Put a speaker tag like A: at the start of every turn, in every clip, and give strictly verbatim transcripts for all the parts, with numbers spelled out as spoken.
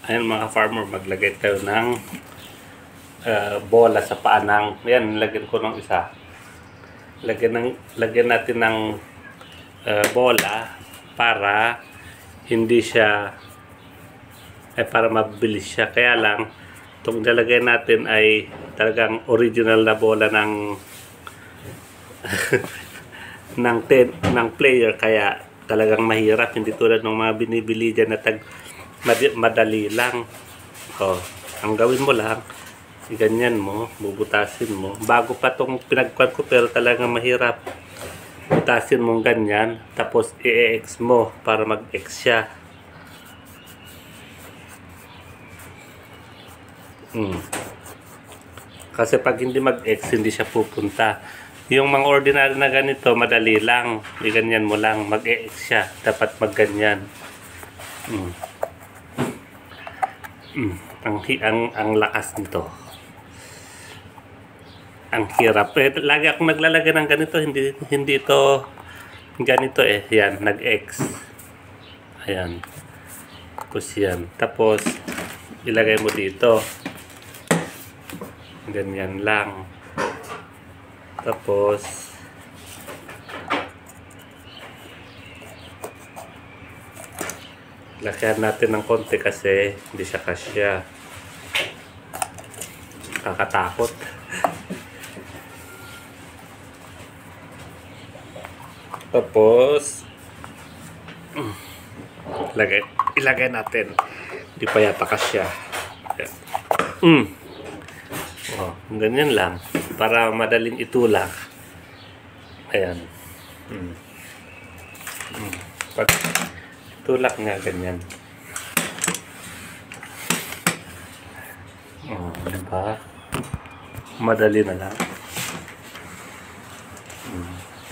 A: Ayan mga farmer, maglagay tayo ng uh, bola sa paanang. Ayan, lagyan ko ng isa. Lagyan, ng, lagyan natin ng uh, bola para hindi siya, ay para mabilis siya. Kaya lang, itong nilagay natin ay talagang original na bola ng ng, ten, ng player. Kaya talagang mahirap. Hindi tulad ng mga binibili dyan na tag madali lang. O, ang gawin mo lang, ganyan mo, bubutasin mo. Bago pa itong pinagkuhan ko, pero talagang mahirap. Butasin mo ganyan, tapos i-X mo para mag-X siya. Hmm. Kasi pag hindi mag-X, hindi siya pupunta. Yung mga ordinary na ganito, madali lang. I-ganyan mo lang, mag-X siya. Dapat mag-ganyan. Hmm. Hmm. Ang, ang, ang lakas nito. Ang hirap. Eh, lagi akong naglalagay ng ganito. Hindi, hindi ito ganito eh. Yan, nag-X. Ayan. Tapos yan. Tapos, ilagay mo dito. Ganyan lang. Tapos, lagyan natin ng konti kasi hindi siya kasya. Kakatakot. Tapos, ilagay, ilagay natin. Hindi pa yata kasya. Mm. Oh, ganyan lang. Para madaling itulak. Ayan. Mm. Mm. Pag itulak nga ganyan. Oh, diba? Madali na lang. Mm.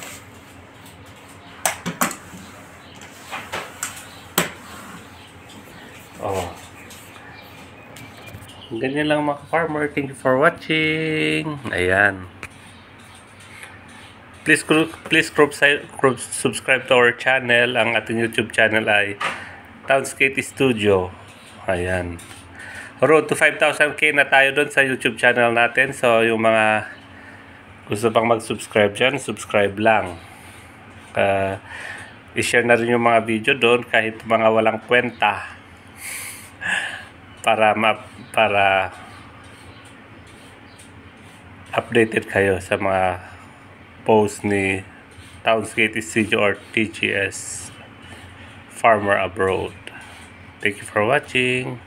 A: Oh. Ganyan lang mga farmer. Thank you for watching. Ayan. Please, please subscribe to our channel. Ang ating YouTube channel ay Townscape Studio. Ayan. Road to five thousand K na tayo doon sa YouTube channel natin. So, yung mga gusto pang mag-subscribe dyan, subscribe lang. Uh, i-share na rin yung mga video doon kahit mga walang kwenta. Para ma para updated kayo sa mga post ni Townscape Studio or T G S Farmer Abroad. Thank you for watching.